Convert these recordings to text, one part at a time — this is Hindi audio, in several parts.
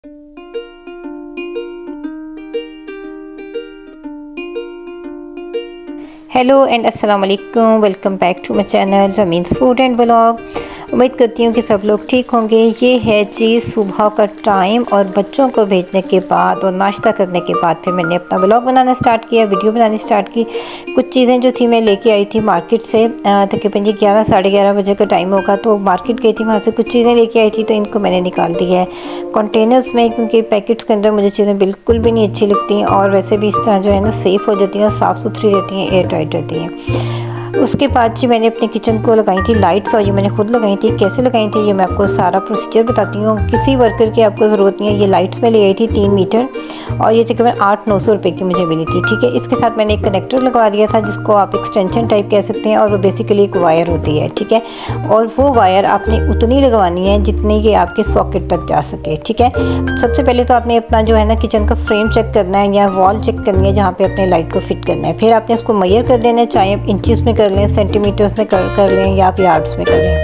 हेलो एंड अस्सलाम वालेकुम, welcome back to my channel Rameez food and vlog. उम्मीद करती हूँ कि सब लोग ठीक होंगे। ये है जी सुबह का टाइम और बच्चों को भेजने के बाद और नाश्ता करने के बाद फिर मैंने अपना व्लॉग बनाना स्टार्ट किया, वीडियो बनानी स्टार्ट की। कुछ चीज़ें जो थी मैं लेके आई थी मार्केट से, तकरीबन ये 11 साढ़े 11 बजे का टाइम होगा, तो मार्केट गई थी, वहाँ से कुछ चीज़ें लेके आई थी, तो इनको मैंने निकाल दिया है कंटेनर्स में, क्योंकि पैकेट्स के अंदर मुझे चीज़ें बिल्कुल भी नहीं अच्छी लगती और वैसे भी इस तरह जो है ना सेफ़ हो जाती हैं, साफ़ सुथरी रहती हैं, एयर टाइट रहती हैं। उसके बाद जी मैंने अपने किचन को लगाई थी लाइट्स, और ये मैंने खुद लगाई थी। कैसे लगाई थी ये मैं आपको सारा प्रोसीजर बताती हूँ। किसी वर्कर की आपको ज़रूरत नहीं है। ये लाइट्स में ले आई थी 3 मीटर और ये तकरीबन 800-900 रुपये की मुझे मिली थी। ठीक है, इसके साथ मैंने एक कनेक्टर लगवा दिया था जिसको आप एक्सटेंशन टाइप कह सकते हैं, और वो बेसिकली एक वायर होती है। ठीक है, और वो वायर आपने उतनी लगवानी है जितनी कि आपके सॉकेट तक जा सके। ठीक है, सबसे पहले तो आपने अपना जो है ना किचन का फ्रेम चेक करना है या वॉल चेक करनी है जहाँ पे अपने लाइट को फिट करना है। फिर आपने इसको मेजर कर देना है, चाहे आप इंचज़ में कर लें, सेंटीमीटर्स में कर लें या आप यार्ड्स में कर लें।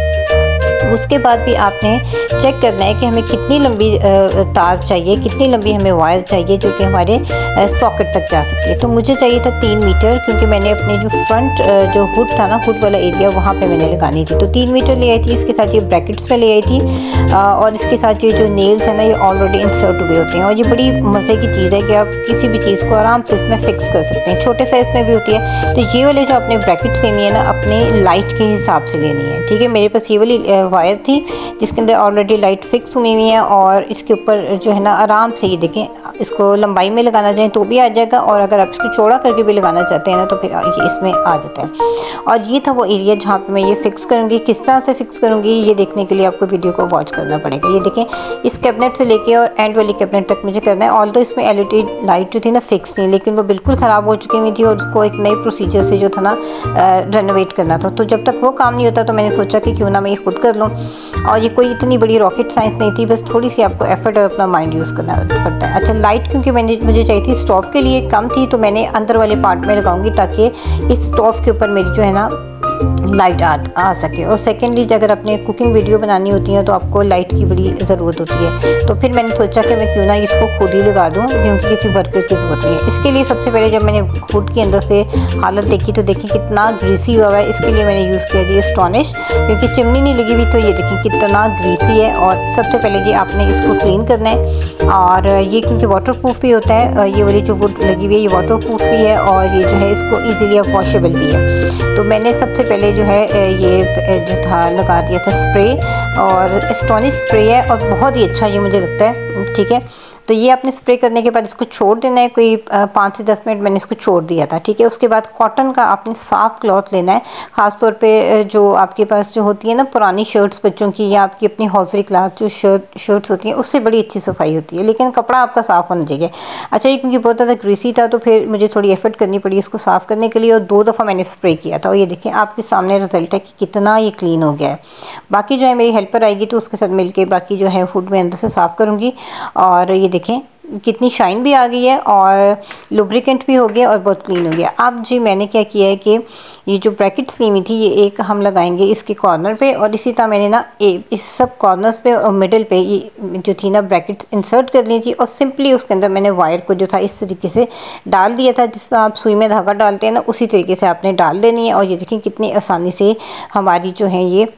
उसके बाद भी आपने चेक करना है कि हमें कितनी लंबी तार चाहिए, कितनी लंबी हमें वायर चाहिए जो कि हमारे सॉकेट तक जा सकती है। तो मुझे चाहिए था 3 मीटर, क्योंकि मैंने अपने जो फ्रंट जो हुड था ना, हुड वाला एरिया, वहाँ पे मैंने लगानी थी। तो 3 मीटर ले आई थी। इसके साथ ये ब्रैकेट्स में ले आई थी, और इसके साथ ये जो नेल्स है ना ये ऑलरेडी इंसर्ट हुए होते हैं, और ये बड़ी मज़े की चीज़ है कि आप किसी भी चीज़ को आराम से इसमें फ़िक्स कर सकते हैं। छोटे साइज़ में भी होती है। तो ये वाले जो आपने ब्रैकेट्स लेनी है ना, अपने लाइट के हिसाब से लेनी है। ठीक है, मेरे पास ये वाली वायर थी जिसके अंदर ऑलरेडी लाइट फिक्स हुई हुई है, और इसके ऊपर जो है ना आराम से ये देखें, इसको लंबाई में लगाना चाहें तो भी आ जाएगा, और अगर आप इसको चौड़ा करके भी लगाना चाहते हैं ना तो फिर ये इसमें आ जाता है। और ये था वो एरिया जहाँ पे मैं ये फ़िक्स करूँगी। किस तरह से फ़िक्स करूँगी ये देखने के लिए आपको वीडियो को वॉच करना पड़ेगा। ये देखें, इस कैबिनेट से लेके और एंड वाली कैबिनेट तक मुझे करना है। ऑल्दो इसमें एलईडी लाइट जो थी ना फिक्स थी, लेकिन वो बिल्कुल ख़राब हो चुकी हुई थी और उसको एक नए प्रोसीजर से जो था ना रेनोवेट करना था। तो जब तक वो काम नहीं होता तो मैंने सोचा कि क्यों ना मैं ये खुद कर लूँ। और ये कोई इतनी बड़ी रॉकेट साइंस नहीं थी, बस थोड़ी सी आपको एफर्ट और अपना माइंड यूज़ करना पड़ता है। अच्छा, लाइट क्योंकि मुझे चाहिए थी स्टोव के लिए कम थी, तो मैंने अंदर वाले पार्ट में लगाऊंगी ताकि इस स्टोव के ऊपर मेरी जो है ना लाइट आ सके। और सेकेंडली अगर अपने कुकिंग वीडियो बनानी होती है तो आपको लाइट की बड़ी ज़रूरत होती है। तो फिर मैंने सोचा कि मैं क्यों ना इसको खुद ही लगा दूं, क्योंकि किसी वर्कर की ज़रूरत नहीं है। इसके लिए सबसे पहले जब मैंने हुड के अंदर से हालत देखी तो देखी कितना ग्रीसी हुआ है। इसके लिए मैंने यूज़ किया जी एस्टोनिश, क्योंकि चिमनी नहीं लगी हुई, तो ये देखिए कितना ग्रीसी है। और सबसे पहले जी आपने इसको क्लीन करना है, और ये क्योंकि वाटरप्रूफ भी होता है, ये वाली जो वुड लगी हुई है ये वाटरप्रूफ भी है, और ये जो है इसको ईजीली वॉशेबल भी है। तो मैंने सबसे पहले जो है ये जो था लगा दिया था स्प्रे, और एस्टोनिश स्प्रे है और बहुत ही अच्छा ये मुझे लगता है। ठीक है, तो ये आपने स्प्रे करने के बाद इसको छोड़ देना है, कोई 5 से 10 मिनट मैंने इसको छोड़ दिया था। ठीक है, उसके बाद कॉटन का आपने साफ़ क्लॉथ लेना है, ख़ास तौर पे जो आपके पास जो होती है ना पुरानी शर्ट्स बच्चों की, या आपकी अपनी हौजरी क्लास जो शर्ट्स होती हैं उससे बड़ी अच्छी सफाई होती है, लेकिन कपड़ा आपका साफ़ होना चाहिए। अच्छा, ये क्योंकि बहुत ज़्यादा ग्रीसी था तो फिर मुझे थोड़ी एफर्ट करनी पड़ी इसको साफ़ करने के लिए, और 2 दफ़ा मैंने स्प्रे किया था। और ये देखें आपके सामने रिजल्ट है कि कितना ये क्लीन हो गया है। बाकी जो है मेरी हेल्पर आएगी तो उसके साथ मिल के बाकी जो है हुड में अंदर से साफ़ करूँगी। और ये देखें कितनी शाइन भी आ गई है और लुब्रिकेंट भी हो गया और बहुत क्लीन हो गया। अब जी मैंने क्या किया है कि ये जो ब्रैकेट्स ली हुई थी ये एक हम लगाएंगे इसके कॉर्नर पे, और इसी तरह मैंने ना इस सब कॉर्नर्स पे और मिडल पे ये जो थी ना ब्रैकेट्स इंसर्ट कर ली थी, और सिंपली उसके अंदर मैंने वायर को जो था इस तरीके से डाल दिया था, जिस तरह आप सुई में धागा डालते हैं ना उसी तरीके से आपने डाल देनी है। और ये देखिए कितनी आसानी से हमारी जो है ये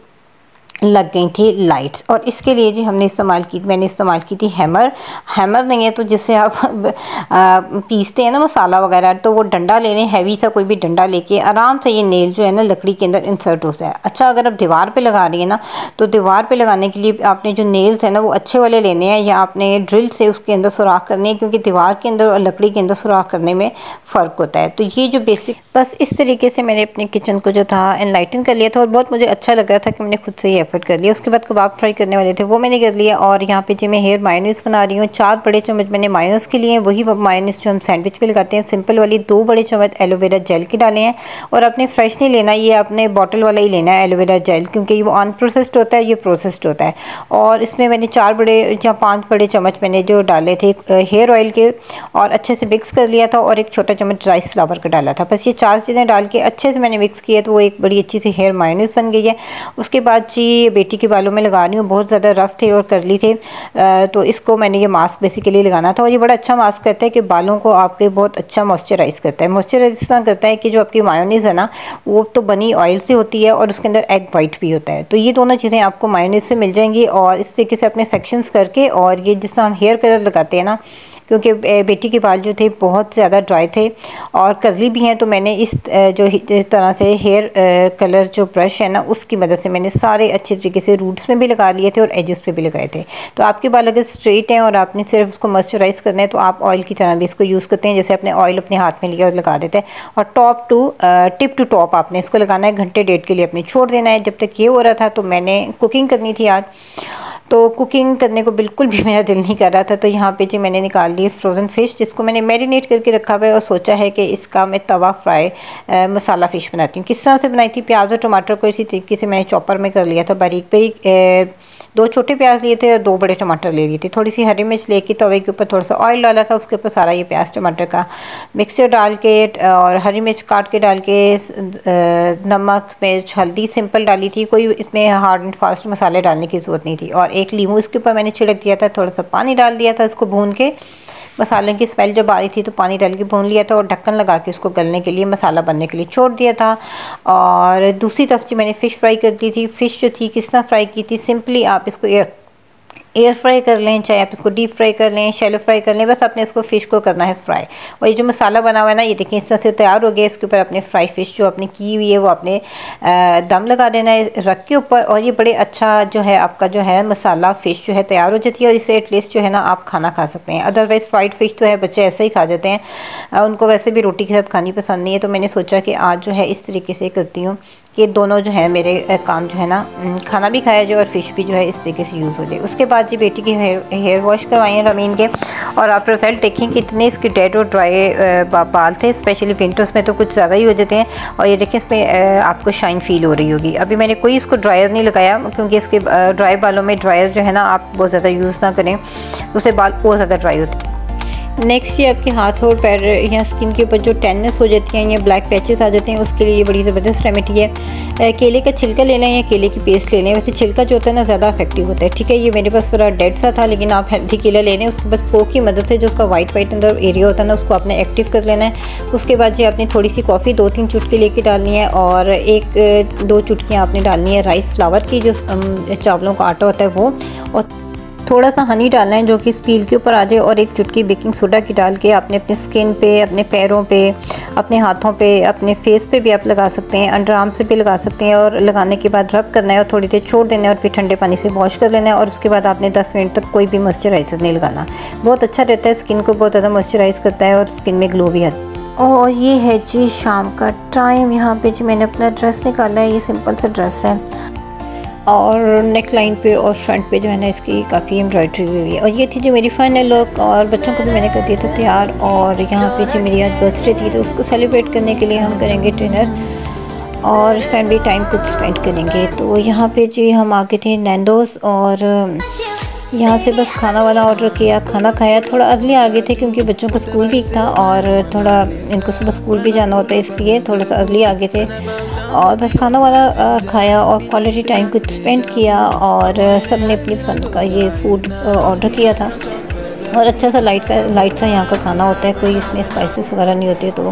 लग गई थी लाइट्स। और इसके लिए जी मैंने इस्तेमाल की थी हैमर नहीं है तो जिससे आप पीसते हैं ना मसाला वगैरह, तो वो डंडा ले लें, हैवी सा कोई भी डंडा लेके आराम से ये नेल जो है ना लकड़ी के अंदर इंसर्ट हो जाए। अच्छा, अगर आप दीवार पे लगा रही है ना तो दीवार पे लगाने के लिए आपने जो नेल्स है ना वो अच्छे वाले लेने हैं, या आपने ड्रिल से उसके अंदर सुराख करनी है, क्योंकि दीवार के अंदर और लकड़ी के अंदर सुराख करने में फ़र्क होता है। तो ये जो बेसिक, बस इस तरीके से मैंने अपने किचन को जो था एनलाइटन कर लिया था, और बहुत मुझे अच्छा लग रहा था कि मैंने खुद से ही एफर्ट कर लिया। उसके बाद कबाब फ्राई करने वाले थे वो मैंने कर लिया, और यहाँ पे जी मैं हेयर मायोनीज़ बना रही हूँ। 4 बड़े चम्मच मैंने मायोनीज़ के लिए, वही मायोनीज़ जो हम सैंडविच पे लगाते हैं सिंपल वाली। 2 बड़े चम्मच एलोवेरा जेल के डाले हैं, और आपने फ्रेश नहीं लेना, ये आपने बॉटल वाला ही लेना है एलोवेरा जेल, क्योंकि वो अनप्रोसेस्ड होता है, ये प्रोसेस्ड होता है। और इसमें मैंने 4 बड़े या 5 बड़े चम्मच मैंने जो डाले थे हेयर ऑयल के, और अच्छे से मिक्स कर लिया था, और 1 छोटा चम्मच राइस फ्लावर का डाला था। बस ये 4 चीज़ें डाल के अच्छे से मैंने मिक्स किया, तो वो एक बड़ी अच्छी सी हेयर मायोनीज़ बन गई है। उसके बाद जी बेसिकली बेटी के बालों में लगा रही हूँ, बहुत ज़्यादा रफ़ थे और करली थे, तो इसको मैंने ये मास्क बेसिकली लगाना था। और ये बड़ा अच्छा मास्क करता है कि बालों को आपके बहुत अच्छा मॉइस्चराइज़ करता है। मॉइस्चराइज इस तरह करता है कि जो आपकी मायोनीज़ है ना, वो तो बनी ऑयल से होती है और उसके अंदर एग वाइट भी होता है, तो ये दोनों चीज़ें आपको मायोनीज़ से मिल जाएंगी। और इस तरीके से अपने सेक्शंस करके, और ये जिस तरह हम हेयर कलर लगाते हैं ना, क्योंकि बेटी के बाल जो थे बहुत ज़्यादा ड्राई थे और कर्ली भी हैं, तो मैंने इस तरह से हेयर कलर जो ब्रश है ना, उसकी मदद से मैंने सारे अच्छे तरीके से रूट्स में भी लगा लिए थे और एजेस पे भी लगाए थे। तो आपके बाल अगर स्ट्रेट हैं और आपने सिर्फ उसको मॉइस्चराइज़ करना है, तो आप ऑयल की तरह भी इसको यूज़ करते हैं, जैसे अपने ऑयल अपने हाथ में लिया और लगा देते हैं। और टिप टू टॉप आपने इसको लगाना है, घंटे डेढ़ के लिए अपने छोड़ देना है। जब तक ये हो रहा था तो मैंने कुकिंग करनी थी आज, तो कुकिंग करने को बिल्कुल भी मेरा दिल नहीं कर रहा था। तो यहाँ पे जी मैंने निकाल ली फ्रोज़न फ़िश, जिसको मैंने मैरिनेट करके रखा हुआ है, और सोचा है कि इसका मैं तवा फ्राई मसाला फ़िश बनाती हूँ। किस तरह से बनाई थी, प्याज और टमाटर को इसी तरीके से मैंने चॉपर में कर लिया था बारीक बारीक। 2 छोटे प्याज लिए थे और 2 बड़े टमाटर ले लिए थे। थोड़ी सी हरी मिर्च लेके तवे के ऊपर थोड़ा सा ऑयल डाला था, उसके ऊपर सारा ये प्याज टमाटर का मिक्सचर डाल के और हरी मिर्च काट के डाल के, नमक मिर्च हल्दी सिंपल डाली थी, कोई इसमें हार्ड एंड फास्ट मसाले डालने की ज़रूरत नहीं थी। और 1 लीमू इसके ऊपर मैंने छिड़क दिया था, थोड़ा सा पानी डाल दिया था, इसको भून के मसाले की स्मेल जब आ रही थी तो पानी डाल के भून लिया था, और ढक्कन लगा के उसको गलने के लिए, मसाला बनने के लिए छोड़ दिया था। और दूसरी तरफ जी मैंने फ़िश फ्राई कर दी थी। फ़िश जो थी किस तरह फ्राई की थी, सिंपली आप इसको एयर फ्राई कर लें, चाहे आप इसको डीप फ्राई कर लें, शैलो फ्राई कर लें, बस आपने इसको फ़िश को करना है फ्राई। और ये जो मसाला बना हुआ है ना, ये देखिए इस तरह से तैयार हो गया। इसके ऊपर अपने फ्राई फ़िश जो आपने की हुई है वो आपने दम लगा देना है रख के ऊपर, और ये बड़े अच्छा जो है आपका जो है मसाला फ़िश जो है तैयार हो जाती है। और इससे एटलीस्ट जो है ना आप खाना खा सकते हैं। अदरवाइज़ फ्राइड फ़िश तो है बच्चे ऐसे ही खा जाते हैं, उनको वैसे भी रोटी के साथ खानी पसंद नहीं है। तो मैंने सोचा कि आज जो है इस तरीके से करती हूँ कि दोनों जो है मेरे काम जो है ना, खाना भी खाया जाए और फ़िश भी जो है इस तरीके से यूज़ हो जाए। उसके बाद जी बेटी के हेयर वॉश करवाए हैं रमीन के, और आप रिजल्ट देखें कितने इसके डेड और ड्राई बाल थे, स्पेशली विंटर्स में तो कुछ ज़्यादा ही हो जाते हैं। और ये देखें इसमें आपको शाइन फील हो रही होगी। अभी मैंने कोई इसको ड्रायर नहीं लगाया, क्योंकि इसके ड्राई बालों में ड्रायर जो है ना आप बहुत ज़्यादा यूज़ ना करें, उससे बाल बहुत ज़्यादा ड्राई होते हैं। नेक्स्ट ये आपके हाथ और पैर या स्किन के ऊपर जो टेननेस हो जाती हैं या ब्लैक पैचेस आ जाते हैं, उसके लिए ये बड़ी ज़बरदस्त रेमेडी है। केले का छिलका ले लें या केले की पेस्ट ले लें। वैसे छिलका जो होता है ना ज़्यादा इफेक्टिव होता है, ठीक है। ये मेरे पास थोड़ा डेड सा था, लेकिन आप हेल्थी केला ले लें, उसके बस पोक की मदद से जो उसका वाइट अंदर एरिया होता है ना, उसको आपने एक्टिव कर लेना है। उसके बाद जी आपने थोड़ी सी कॉफ़ी 2-3 चुटकी लेके डालनी है, और 1-2 चुटकियाँ आपने डालनी है राइस फ्लावर की, जो चावलों का आटा होता है वो, और थोड़ा सा हनी डालना है जो कि इस पील के ऊपर आ जाए, और 1 चुटकी बेकिंग सोडा की डाल के आपने अपनी स्किन पे, अपने पैरों पे, अपने हाथों पे, अपने फेस पे भी आप लगा सकते हैं, अंडर आर्म से भी लगा सकते हैं। और लगाने के बाद रब करना है और थोड़ी देर छोड़ देना है, और फिर ठंडे पानी से वॉश कर लेना है। और उसके बाद आपने 10 मिनट तक कोई भी मॉइस्चराइज़र नहीं लगाना। बहुत अच्छा रहता है, स्किन को बहुत ज़्यादा मॉइस्चराइज़ करता है और स्किन में ग्लो भी आता है। और ये है जी शाम का टाइम। यहाँ पे जी मैंने अपना ड्रेस निकाला है, ये सिंपल सा ड्रेस है, और नेक लाइन पे और फ्रंट पे जो है ना इसकी काफ़ी एम्ब्रॉयडरी हुई है। और ये थी जो मेरी फाइनल लुक, और बच्चों को भी मैंने कर दिया था तैयार। और यहाँ पे जो मेरी आज बर्थडे थी, तो उसको सेलिब्रेट करने के लिए हम करेंगे डिनर और फैमिली टाइम कुछ स्पेंड करेंगे। तो यहाँ पे जी हम आगे थे नैंडोज़, और यहाँ से बस खाना वाला ऑर्डर किया, खाना खाया। थोड़ा अर्ली आ गए थे क्योंकि बच्चों का स्कूल वीक था, और थोड़ा इनको सुबह स्कूल भी जाना होता है, इसलिए थोड़ा सा अर्ली आ गए थे। और बस खाना वाला खाया और क्वालिटी टाइम कुछ स्पेंड किया, और सब ने अपनी पसंद का ये फूड ऑर्डर किया था। और अच्छा सा लाइट सा यहाँ का खाना होता है, कोई इसमें स्पाइसेस वगैरह नहीं होते। तो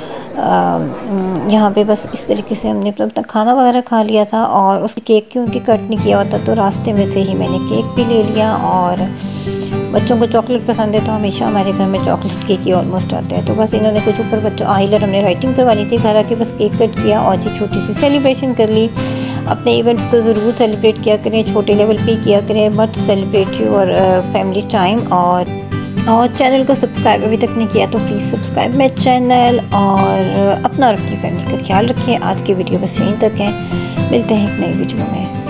यहाँ पे बस इस तरीके से हमने अपना खाना वगैरह खा लिया था। और उस केक क्योंकि कट नहीं किया होता, तो रास्ते में से ही मैंने केक भी ले लिया। और बच्चों को चॉकलेट पसंद है, तो हमेशा हमारे घर में चॉकलेट केक ही ऑलमोस्ट आता है। तो बस इन्होंने कुछ ऊपर बच्चों आइलर हमने राइटिंग करवा ली थी, घर आके बस केक कट किया और जी छोटी सी सेलिब्रेशन कर ली। अपने इवेंट्स को ज़रूर सेलिब्रेट किया करें, छोटे लेवल पे किया करें, but celebrate your family time. और चैनल को सब्सक्राइब अभी तक नहीं किया तो प्लीज़ सब्सक्राइब माई चैनल, और अपना और अपनी फैमिली का ख्याल रखें। आज की वीडियो बस यहीं तक है, मिलते हैं एक नई वीडियो में।